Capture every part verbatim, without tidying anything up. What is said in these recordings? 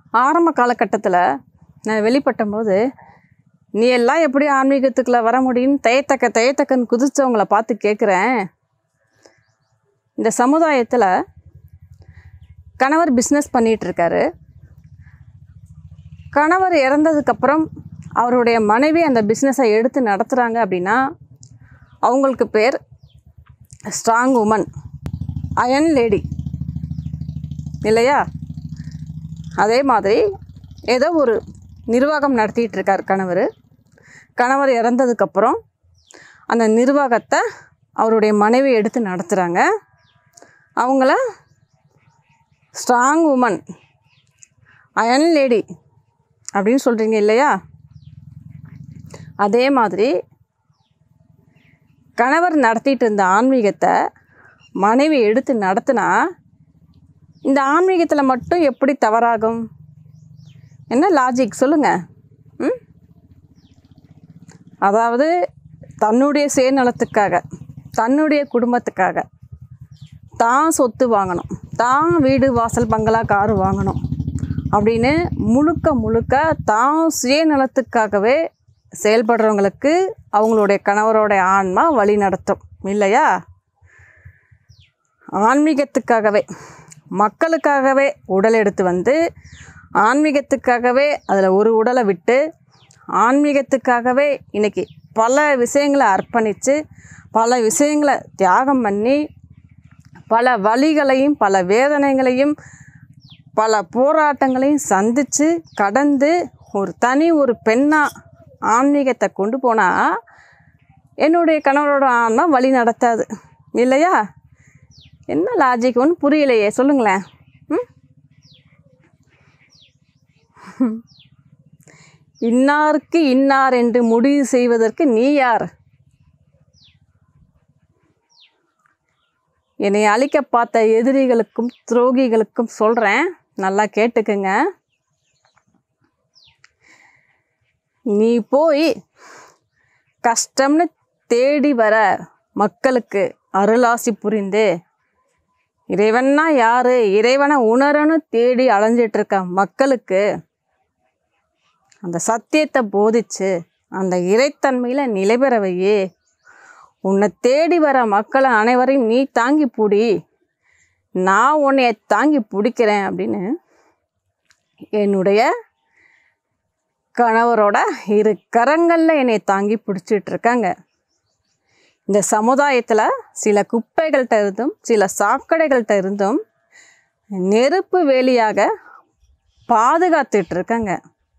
ஆரம்ப காலகட்டத்தில் நான் வெளிப்பட்டபோது நீ எல்லாம் எப்படி ஆன்மீகத்துக்குள்ளே வர முடியும்னு தயத்தக்க தயத்தக்கன்னு குதிச்சவங்கள பார்த்து கேட்குறேன். இந்த சமுதாயத்தில் கணவர் பிஸ்னஸ் பண்ணிகிட்ருக்காரு. கணவர் இறந்ததுக்கப்புறம் அவருடைய மனைவி அந்த பிஸ்னஸை எடுத்து நடத்துகிறாங்க அப்படின்னா அவங்களுக்கு பேர் ஸ்ட்ராங் உமன், அயன் லேடி இல்லையா? அதே மாதிரி ஏதோ ஒரு நிர்வாகம் நடத்திட்டு இருக்கார் கணவர். கணவர் இறந்ததுக்கப்புறம் அந்த நிர்வாகத்தை அவருடைய மனைவி எடுத்து நடத்துகிறாங்க. அவங்கள ஸ்ட்ராங் உமன், அயன் லேடி அப்படின்னு சொல்கிறீங்க இல்லையா? அதே மாதிரி கணவர் நடத்திட்டு இருந்த ஆன்மீகத்தை மனைவி எடுத்து நடத்தினா இந்த ஆன்மீகத்தில் மட்டும் எப்படி தவறாகும்? என்ன லாஜிக் சொல்லுங்கள். ம் அதாவது தன்னுடைய சுயநலத்துக்காக, தன்னுடைய குடும்பத்துக்காக தான் சொத்து வாங்கணும், தான் வீடு வாசல் பங்களா காரு வாங்கணும் அப்படின்னு முழுக்க முழுக்க தான் சுயநலத்துக்காகவே செயல்படுறவங்களுக்கு அவங்களுடைய கணவரோடைய ஆன்மா வழி நடத்தும் இல்லையா? ஆன்மீகத்துக்காகவே, மக்களுக்காகவே உடல் எடுத்து வந்து ஆன்மீகத்துக்காகவே அதில் ஒரு உடலை விட்டு ஆன்மீகத்துக்காகவே இன்றைக்கி பல விஷயங்களை அர்ப்பணித்து பல விஷயங்களை தியாகம் பண்ணி பல வலிகளையும் பல வேதனைகளையும் பல போராட்டங்களையும் சந்தித்து கடந்து ஒரு தனி ஒரு பெண்ணாக ஆன்மீகத்தை கொண்டு போனால் என்னுடைய கணவரோட ஆன்மா வழி நடத்தாது இல்லையா? என்ன லாஜிக் ஒன்று புரியலையே, சொல்லுங்களேன். ம் இன்னாருக்கு இன்னார் என்று முடிவு செய்வதற்கு நீ யார்? என்னை அழிக்க பார்த்த எதிரிகளுக்கும் துரோகிகளுக்கும் சொல்கிறேன், நல்லா கேட்டுக்குங்க. நீ போய் கஷ்டம்னு தேடி வர மக்களுக்கு அருளாசி புரிந்து இறைவன்னா யார், இறைவனை உணரன்னு தேடி அலைஞ்சிட்ருக்க மக்களுக்கு அந்த சத்தியத்தை போதிச்சு அந்த இறைத்தன்மையில் நிலைபெற வையே. உன்னை தேடி வர மக்களை அனைவரையும் நீ தாங்கி பிடி, நான் உன்னைய தாங்கி பிடிக்கிறேன் அப்படின்னு என்னுடைய கணவரோட இரு கரங்களில் என்னை தாங்கி பிடிச்சிட்ருக்காங்க. இந்த சமுதாயத்தில் சில குப்பைகள்கிட்ட இருந்தும் சில சாக்கடைகள்கிட்ட இருந்தும் நெருப்பு வேலியாக பாதுகாத்துட்ருக்காங்க.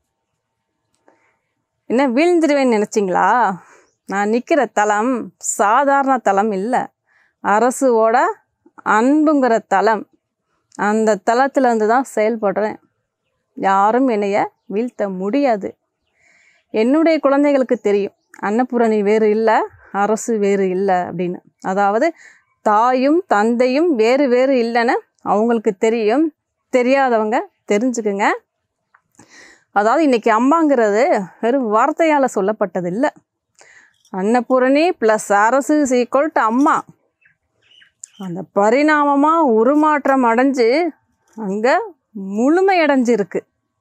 என்ன வீழ்ந்துருவேன்னு நினச்சிங்களா? நான் நிற்கிற தளம் சாதாரண தளம் இல்லை, அரசுவோட அன்புங்கிற தளம். அந்த தளத்திலேருந்து தான் செயல்படுறேன். யாரும் என்னைய வீழ்த்த முடியாது. என்னுடைய குழந்தைகளுக்கு தெரியும் அன்னபூரணி வேறு இல்லை, அரசு வேறு இல்லை அப்படின்னு. அதாவது தாயும் தந்தையும் வேறு வேறு இல்லைன்னு அவங்களுக்கு தெரியும். தெரியாதவங்க தெரிஞ்சுக்குங்க. அதாவது இன்றைக்கி அம்மாங்கிறது வெறும் வார்த்தையால் சொல்லப்பட்டது இல்லை. அன்னபூரணி ப்ளஸ் அரசு ஈக்குவல் டு அம்மா. அந்த பரிணாமமாக உருமாற்றம் அடைஞ்சு அங்கே முழுமையடைஞ்சிருக்கு.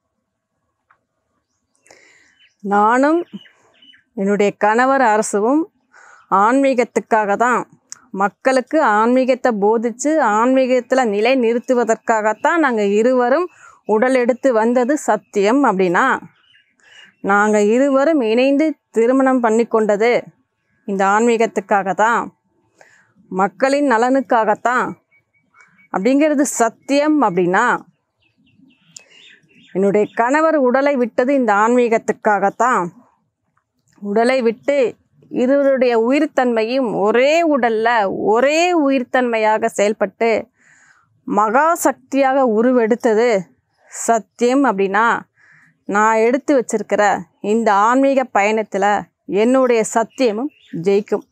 நானும் என்னுடைய கணவர் அரசுவும் ஆன்மீகத்துக்காக தான், மக்களுக்கு ஆன்மீகத்தை போதித்து ஆன்மீகத்தில் நிலை நிறுத்துவதற்காகத்தான் நாங்கள் இருவரும் உடல் எடுத்து வந்தது சத்தியம். அப்படின்னா நாங்கள் இருவரும் இணைந்து திருமணம் பண்ணி கொண்டது இந்த ஆன்மீகத்துக்காக தான், மக்களின் நலனுக்காகத்தான் அப்படிங்கிறது சத்தியம். அப்படின்னா என்னுடைய கணவர் உடலை விட்டது இந்த ஆன்மீகத்துக்காகத்தான். உடலை விட்டு இருவருடைய உயிர்த்தன்மையும் ஒரே உடலில் ஒரே உயிர்த்தன்மையாக செயல்பட்டு மகா சக்தியாக உருவெடுத்தது சத்தியம். அப்படின்னா நான் எடுத்து வச்சிருக்கிற இந்த ஆன்மீக பயணத்தில் என்னுடைய சத்தியமும் ஜெயிக்கும்.